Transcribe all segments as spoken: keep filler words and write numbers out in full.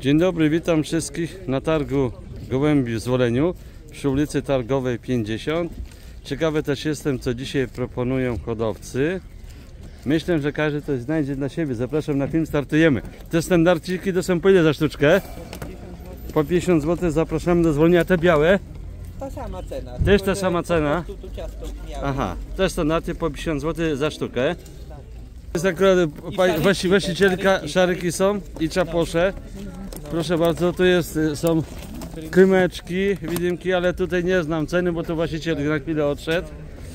Dzień dobry, witam wszystkich na targu gołębi w Zwoleniu przy ulicy Targowej pięćdziesiąt. Ciekawy też jestem, co dzisiaj proponują hodowcy. Myślę, że każdy coś znajdzie dla siebie. Zapraszam na film, startujemy. Te standardciki to są po ile za sztuczkę? Po pięćdziesiąt złotych. Zapraszamy do Zwolenia. Te białe? Ta sama cena. Też ta sama cena? Tu, tu ciasto Aha, te standardy po pięćdziesiąt złotych za sztukę. Jest akurat właści, właścicielka, szaryki są i czaposze. Proszę bardzo, tu jest, są krymeczki, widymki, ale tutaj nie znam ceny, bo to właściciel na chwilę odszedł.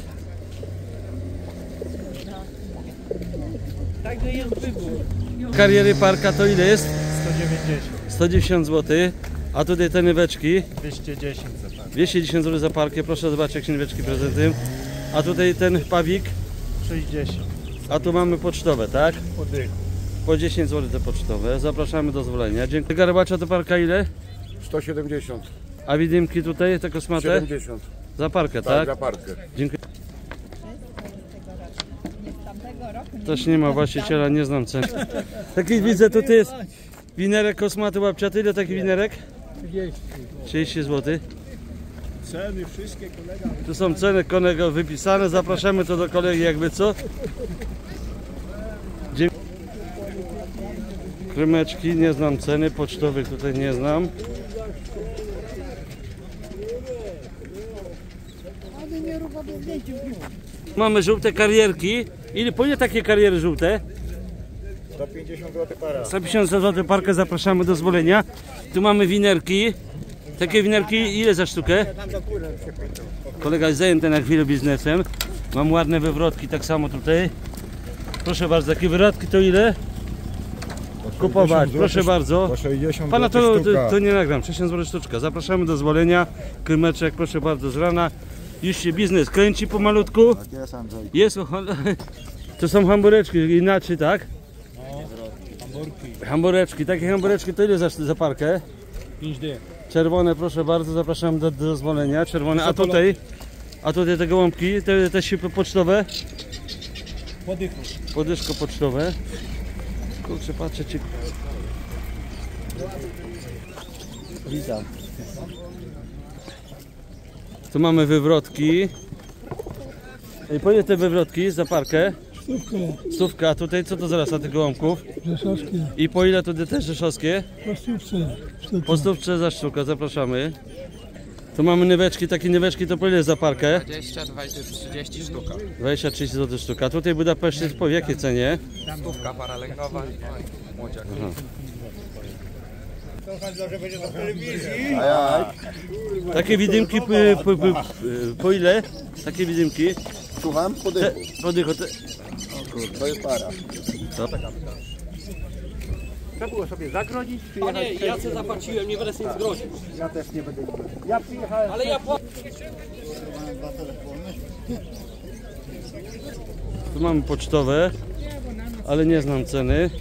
Także jest wybór. Kariery parka to ile jest? sto dziewięćdziesiąt. sto dziesięć złotych. A tutaj te nyweczki? dwieście dziesięć za parę. dwieście dziesięć złotych za parkę. Proszę zobaczyć, jak się nyweczki prezentują. A tutaj ten pawik? sześćdziesiąt. A tu mamy pocztowe, tak? Podych. Po dziesięć złotych te pocztowe. Zapraszamy do Zwolenia. Dziękuję. Garabacza do parka ile? sto siedemdziesiąt. A widymki tutaj, te kosmate? siedemdziesiąt. Za parkę, Tak, tak? za parkę. Dziękuję. Też nie ma właściciela, nie znam cen. Taki widzę, tutaj jest winerek kosmaty łapciaty. Ile taki winerek? trzydzieści złotych. Ceny wszystkie, kolega. Tu są ceny kolego wypisane. Zapraszamy to do kolegi jakby co. Dzie Krymeczki, nie znam ceny. Pocztowych tutaj nie znam. Mamy żółte karierki. Ile, po ile takie kariery żółte? sto pięćdziesiąt złotych para. sto pięćdziesiąt złotych parkę, zapraszamy do Zwolenia. Tu mamy winerki. Takie winerki ile za sztukę? Kolega jest zajęty na chwilę biznesem. Mam ładne wywrotki tak samo tutaj. Proszę bardzo, takie wywrotki to ile? Kupować, proszę bardzo. Po sześćdziesiąt Pana to, złotych to, to nie nagram, sześćdziesiąt złotych sztuczka. Zapraszamy do Zwolenia. Krymeczek, proszę bardzo, z rana. Już się biznes kręci pomalutku. Tak jest, Andrzej. Jest, to są hambureczki, inaczej, tak? Hamburki. Hambureczki, takie hambureczki to ile za, za parkę? pięć D. Czerwone, proszę bardzo, zapraszam do, do Zwolenia. Czerwone, a tutaj? A tutaj te gołąbki, te, te sipy pocztowe? Podychu. Podyszko pocztowe. Kurczę, patrzę ci. Witam. Tu mamy wywrotki. I po ile te wywrotki za parkę? Stówkę, Stówka, a tutaj co to zaraz na tych gołąbków? rzeszowskie, I po ile tutaj te rzeszowskie? po stówce, sztuka. Po stówce za sztukę, zapraszamy. Tu mamy nyweczki, takie nyweczki to po ile za parkę? dwadzieścia, dwadzieścia, trzydzieści sztuka. dwadzieścia trzydzieści złotych sztuka. A tutaj Budapeszt jest po jakiej cenie? Stówka paralęgowa, młodziak. Takie widymki po, po, po, po ile? Takie widymki? Słucham? Te, Podychu. podycho, te, To jest para. Trzeba było sobie zagrodzić, czy Panie, ja co zapłaciłem, nie będę sobie zgroził. ja też nie będę. Ja przyjechałem. Ale ja płacę. tu mamy pocztowe, ale nie znam ceny.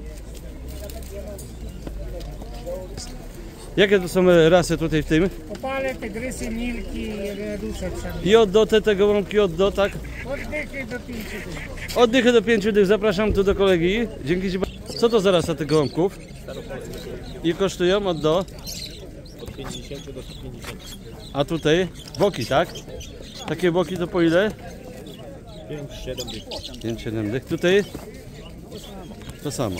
Jakie to są rasy tutaj w tym? Opale, tygrysy, milki, redusze przynajmniej. I od do te, te gołąbki od do, tak? Oddychy do pięciu dych. Od dychy do pięciu dych, zapraszam tu do kolegi. Dzięki ci. Co to za rasa tych gołąbków? I kosztują od do? Od pięćdziesięciu do stu pięćdziesięciu. A tutaj boki, tak? Takie boki to po ile? pięć, siedem dych. pięć siedem dych. Tutaj? To samo.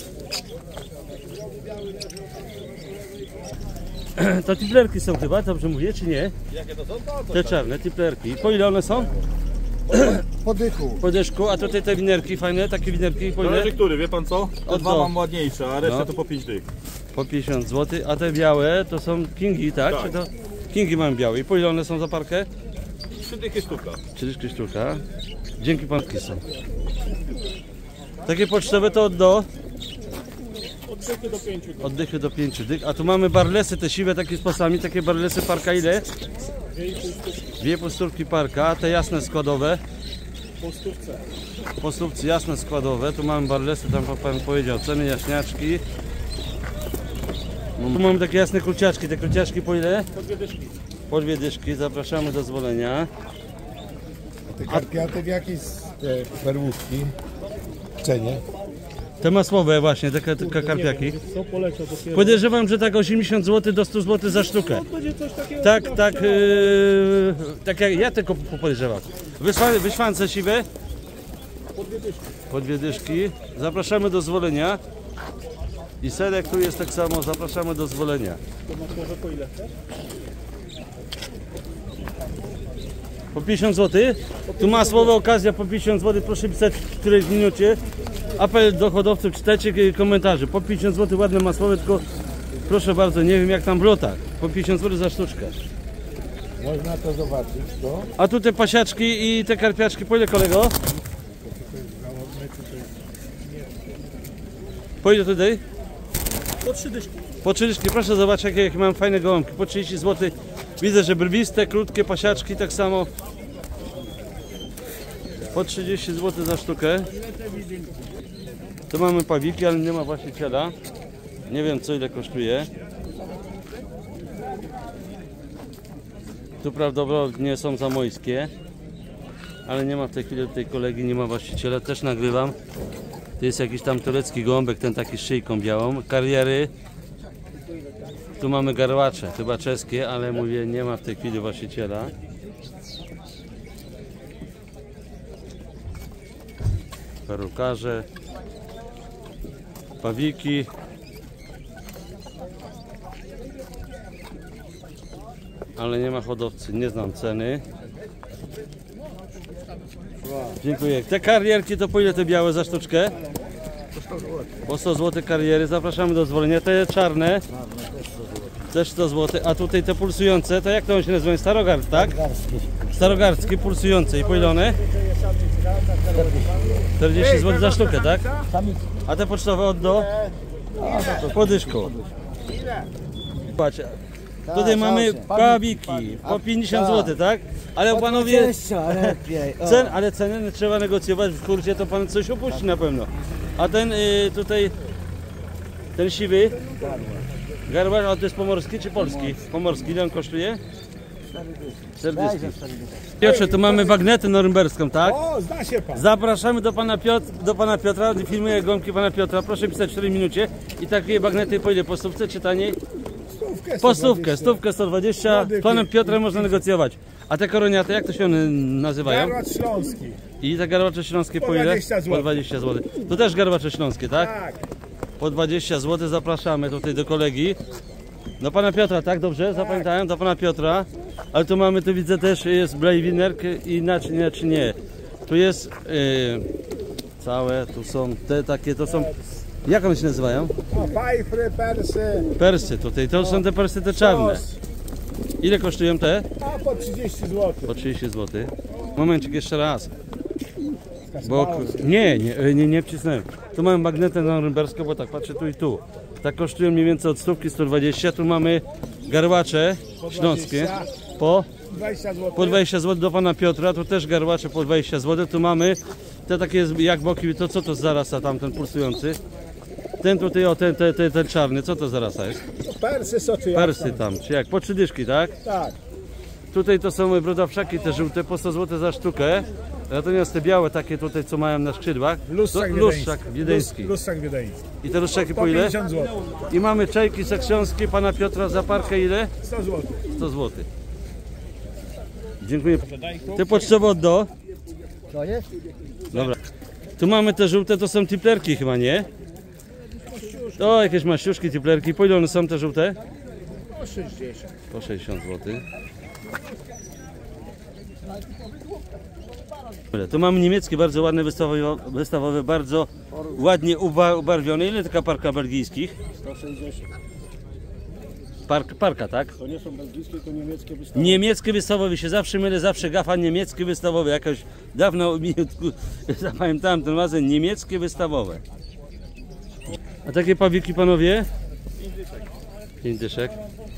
To tiplerki są chyba, dobrze mówię, czy nie? Jakie to są? Te czarne tiplerki. Po ile one są? Podychu. Po dyszku, a tutaj te winerki fajne, takie winerki po ile? Zależy który, wie pan co? Te Od dwa do. mam ładniejsze, a resztę No. to po pięć dych. Po pięćdziesiąt złotych, a te białe to są kingi, tak? Tak. Czy to... Kingi mam białe. I po ile one są za parkę? Trzy dychy sztuka. trzydzieści sztuka. Dzięki panki są. Takie pocztowe to od do? Od dychy do pięciu dych. Od dychy do pięciu dych. A tu mamy barlesy, te siwe takie z pasami, takie barlesy parka ile? Dwie postówki parka, a te jasne składowe? Po stówce. Po stówce jasne składowe, tu mamy barlesy, tam pan powiedział, ceny jaśniaczki. Tu mamy takie jasne kruciaczki, te kruciaczki po ile? Po dwie dyszki. Po dwie dyszki, zapraszamy do Zwolenia. Te karpiaty w jakiej te perłówki w cenie? Te masłowe właśnie, te, te kampiaki. Co poleciał dopiero? Podejrzewam, że tak osiemdziesiąt złotych do stu złotych za sztukę. Będzie coś takiego. Tak, tak, yy, tak jak ja tylko podejrzewam. Wyszwa, wyszwance siwe? Po dwie dyszki. Zapraszamy do zwolenia. I serek tu jest tak samo, zapraszamy do zwolenia. Może po ile? Po pięćdziesiąt złotych. Tu masłowa okazja po pięćdziesiąt złotych. Proszę pisać w którejś minucie. Apel do hodowców, czytajcie komentarze. Po pięćdziesiąt złotych ładne masłowe, tylko proszę bardzo, nie wiem jak tam w lotach. Po pięćdziesiąt złotych za sztuczkę. Można to zobaczyć, to? A tu te pasiaczki i te karpiaczki, po ile kolego? Po ile tutaj? Po trzy dyszki. Po trzy dyszki, proszę zobaczyć jakie, jakie mam fajne gołąbki. Po trzydzieści złotych. Widzę, że brwiste, krótkie pasiaczki tak samo. Po trzydzieści złotych za sztukę. Tu mamy pawiki, ale nie ma właściciela. Nie wiem co ile kosztuje. Tu prawdopodobnie są zamojskie. Ale nie ma w tej chwili tej kolegi, nie ma właściciela. Też nagrywam. To jest jakiś tam turecki gołąbek, ten taki z szyjką białą. Kariery. Tu mamy garłacze, chyba czeskie, ale mówię, nie ma w tej chwili właściciela. Perukarze. Pawiki. Ale nie ma hodowcy, nie znam ceny. Dziękuję. Te karierki to po ile te białe za sztuczkę? Po sto złotych kariery, zapraszamy do zwolenia. Te czarne też sto złotych, a tutaj te pulsujące, to jak to on się nazywa? Starogard, tak? Starogardzkie, pulsujące. I po ile one? czterdzieści złotych za sztukę, tak? A te pocztowe od do? Po dyszku. Patrz, tutaj mamy pawiki po pięćdziesiąt złotych, tak? Ale panowie, cen, ale ceny trzeba negocjować, w kurcie to pan coś opuści na pewno. A ten y, tutaj, ten siwy, garbarz, a to jest pomorski czy polski? Pomorski, ile on kosztuje? czterdzieści. Piotrze, tu mamy bagnetę norymberską, tak? O, zna się pan. Zapraszamy do pana, Piotr, do pana Piotra, filmuję gąbki pana Piotra, proszę pisać w cztery minucie. I takie bagnety po ile? Po stówce czy taniej? Stówkę, Po stówkę, stówkę sto dwadzieścia, z panem Piotrem można negocjować. A te koroniate, jak to się one nazywają? Garłacz śląski. I te garbacze śląskie po Po ile? dwadzieścia złotych. Po dwadzieścia złotych. To też garbacze śląskie, tak? Tak. Po dwadzieścia złotych zapraszamy tutaj do kolegi. Do pana Piotra, tak? Dobrze? Zapamiętałem? Do pana Piotra. Ale tu mamy, tu widzę też, jest Blajwinerk i inaczej, nie, czy nie. Tu jest yy, całe, tu są te takie, to są, jak one się nazywają? O, fajfry, persy. Persy tutaj, to są te persy te czarne. Ile kosztują te? A po trzydzieści złotych. Po trzydzieści złotych. Momencik, jeszcze raz. Bo, nie, nie, nie, nie wcisnąłem. Tu mamy magnetę norymberską, bo tak patrzę tu i tu. Tak kosztują mniej więcej od stówki sto dwadzieścia. Tu mamy garłacze śląskie po, dwadzieścia złotych. po dwadzieścia złotych do pana Piotra. Tu też garłacze po dwadzieścia złotych. Tu mamy te takie jak boki, to co to za rasa tamten pulsujący? Ten tutaj, o ten, ten, ten, ten czarny, co to za rasa jest? Persy są czy jak Persy tam? tam, czy jak? Po trzy dyszki, tak? Tak. Tutaj to są brodawczaki, te żółte, po sto złotych za sztukę. Natomiast te białe takie tutaj, co mają na skrzydłach, Lustrzak to wiedeński. lustrzak wiedeński. Lus- Lustrzak wiedeński. I te lustrzaki po Po ile? pięćdziesiąt złotych. I mamy czajki seksjonski pana Piotra za parkę ile? sto złotych. sto złotych. Dziękuję. Te pocztowe od do? To jest? Dobra. Tu mamy te żółte, to są tiplerki chyba, nie? O, jakieś maściuszki, tiplerki. Po ile one są te żółte? Po sześćdziesiąt. Po sześćdziesiąt złotych. Tu mamy niemieckie, bardzo ładne, wystawowe, wystawowe bardzo ładnie uba, ubarwione. Ile taka parka belgijskich? sto sześćdziesiąt. Park, parka, tak? To nie są belgijskie, to niemieckie wystawy. Niemieckie wystawowe się zawsze mylę, zawsze gafa niemieckie wystawowe. Jakoś dawno zapamiętałem ten razem niemieckie wystawowe. A takie pawiki panowie? Pięć dyszek.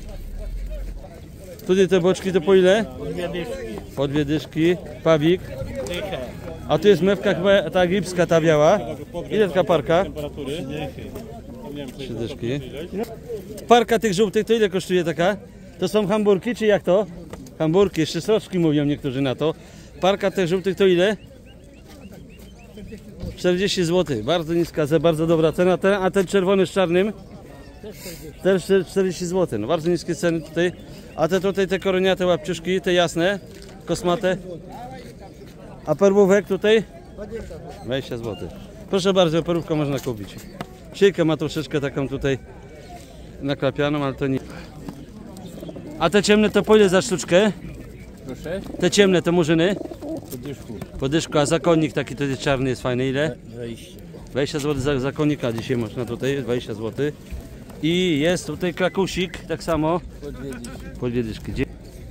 Tutaj te boczki to po ile? Po dwie dyszki. Pawik. A tu jest mewka chyba ta egipska, ta biała. Ile taka parka? Trzy dyszki. Parka tych żółtych to ile kosztuje taka? To są hamburki czy jak to? Hamburki, jeszcze sroczki mówią niektórzy na to. Parka tych żółtych to ile? czterdzieści złotych. Bardzo niska, za bardzo dobra cena. Ten, a ten czerwony z czarnym? Też czterdzieści złotych. No bardzo niskie ceny tutaj. A te tutaj te koroniate łapciuszki, te jasne, kosmate. A perłówek tutaj? dwadzieścia złotych. Proszę bardzo, perłówkę można kupić. Siejkę ma troszeczkę taką tutaj naklapianą, ale to nie. A te ciemne to po ile za sztuczkę? Proszę? Te ciemne to murzyny? Po dyszku. Po dyszku, a zakonnik taki tutaj czarny jest fajny, ile? dwadzieścia. dwadzieścia złotych za zakonnika dzisiaj można tutaj, dwadzieścia złotych. I jest tutaj klakusik, tak samo. Po dwie dyszki. Po dwie dyszki. Dzie-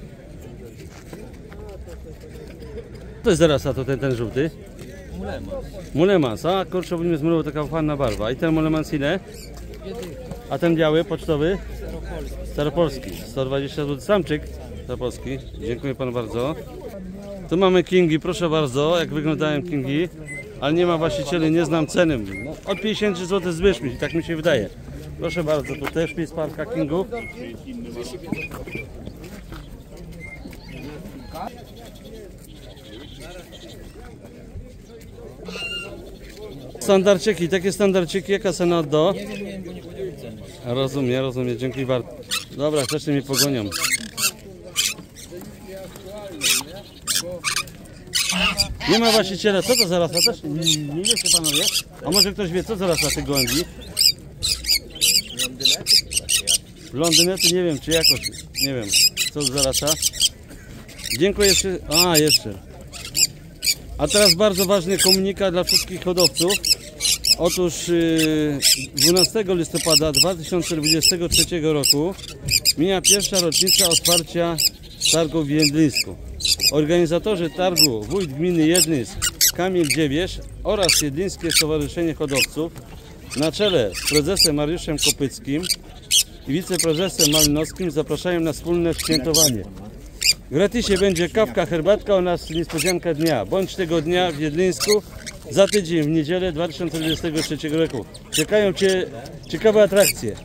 To jest zaraz, a to ten, ten żółty? Mulemans. Mulemans, a kurczę, mi zmylował taka fajna barwa. I ten mulemans ile? A ten biały, pocztowy? Staropolski. sto dwadzieścia złotych. Samczyk staropolski. Dziękuję panu bardzo. Tu mamy kingi, proszę bardzo, jak wyglądają kingi. Ale nie ma właścicieli, nie znam ceny. No, od pięćdziesiąt złotych zbierz mi, tak mi się wydaje. Proszę bardzo, tu też jest parka kingów. Standardczyki, takie standardczyki, jaka cena od do? Rozumiem, rozumiem, dziękuję bardzo. Dobra, też mnie pogonią. Nie ma właściciela, co to za rasa? Też nie, nie wiecie panowie? A może ktoś wie, co za rasa tych gołębi? Blondynety, nie wiem, czy jakoś, nie wiem, co to za rasa. Dziękuję jeszcze, a jeszcze. A teraz bardzo ważny komunikat dla wszystkich hodowców. Otóż yy, dwunastego listopada dwa tysiące dwudziestego trzeciego roku mija pierwsza rocznica otwarcia targu w Jedlińsku. Organizatorzy targu wójt gminy Jedlińsk Kamil Dziewierz oraz Jedlińskie Stowarzyszenie Hodowców na czele z prezesem Mariuszem Kopyckim i wiceprezesem Malinowskim zapraszają na wspólne świętowanie. W gratisie będzie kawka, herbatka oraz niespodzianka dnia. Bądź tego dnia w Jedlińsku za tydzień w niedzielę dwa tysiące dwudziestego trzeciego roku. Czekają Cię ciekawe atrakcje.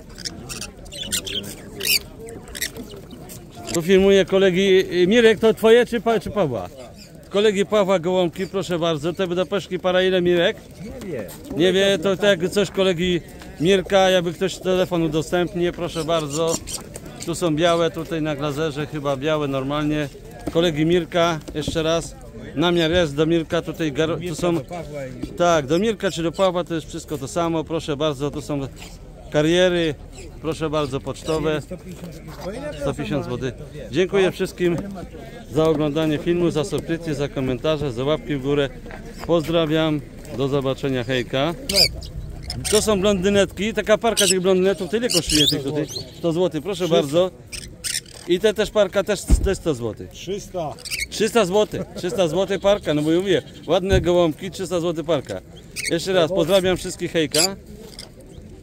Tu filmuję kolegi. Mirek, to twoje czy, pa, czy Pawła? Kolegi Pawła Gołąbki, proszę bardzo. Te Budapeszki para ile, Mirek? Nie wie. Nie wie, to tak jakby coś kolegi Mirka, jakby ktoś telefon udostępni, proszę bardzo. Tu są białe, tutaj na glazerze chyba białe normalnie. Kolegi Mirka, jeszcze raz. Namiar jest do Mirka, tutaj tu są. Tak, do Mirka czy do Pawła to jest wszystko to samo. Proszę bardzo, tu są kariery. Proszę bardzo, pocztowe. sto pięćdziesiąt złotych. Dziękuję wszystkim za oglądanie filmu, za subskrypcję, za komentarze, za łapki w górę. Pozdrawiam, do zobaczenia, hejka. To są blondynetki, taka parka tych blondynetów, tyle kosztuje tych tutaj? sto złotych, proszę bardzo. I te też parka też, też sto złotych. trzysta. trzysta złotych, trzysta złotych parka, no bo ja mówię, ładne gołąbki, trzysta złotych parka. Jeszcze raz pozdrawiam wszystkich, hejka.